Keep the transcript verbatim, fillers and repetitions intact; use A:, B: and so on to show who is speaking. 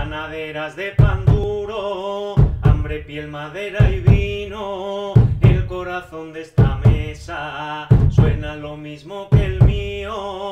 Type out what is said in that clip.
A: Panaderas de pan duro, hambre, piel, madera y vino. El corazón de esta mesa suena lo mismo que el mío.